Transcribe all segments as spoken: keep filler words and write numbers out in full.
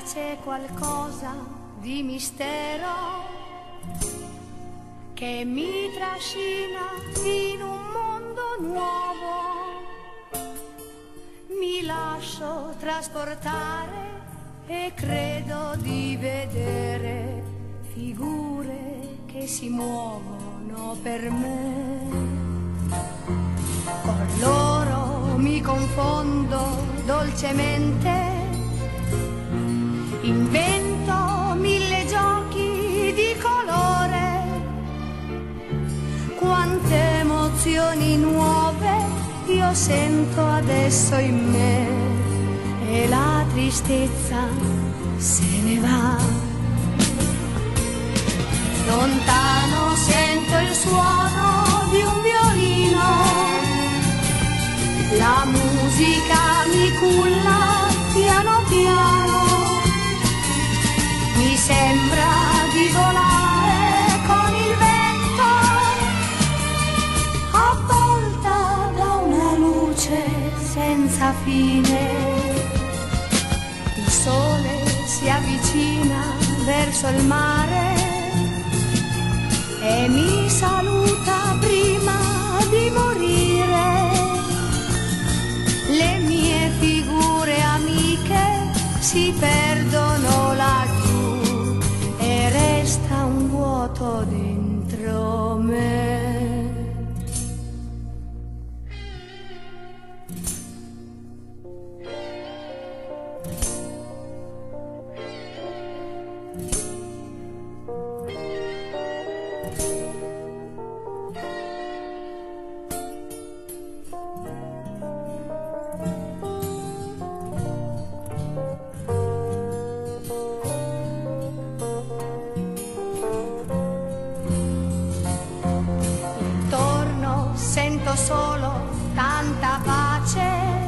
c'è qualcosa di mistero che mi trascina in un mondo nuovo. Mi lascio trasportare e credo di vedere figure che si muovono per me. Con loro mi confondo dolcemente, invento mille giochi di colore. Quante emozioni nuove io sento adesso in me, e la tristezza se ne va. Lontano sento il suono di un violino, la musica mi culla piano piano, mi sembra di volare con il vento, avvolta da una luce senza fine. Il sole si avvicina verso il mare e mi saluta prima di morire. Le mie figure amiche si perdono laggiù e resta un vuoto dentro me. Sento solo tanta pace,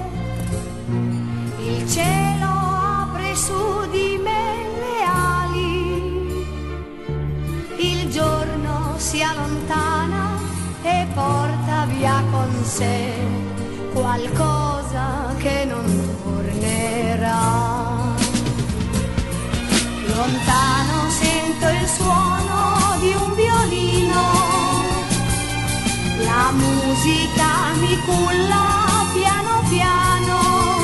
il cielo apre su di me le ali, il giorno si allontana e porta via con sé qualcosa che non tornerà. Lontano sento il suono di un violino, la musica mi culla piano piano,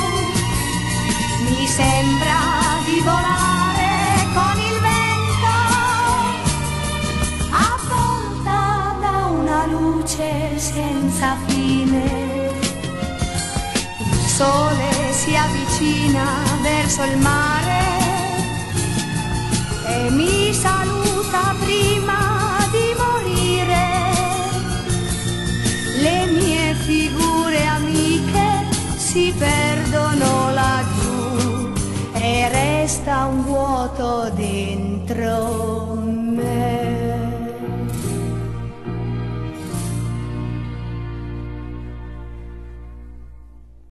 mi sembra di volare con il vento, avvolta da una luce senza fine. Il sole si avvicina verso il mare e mi saluta prima di morire. Le mie figure amiche si perdono laggiù e resta un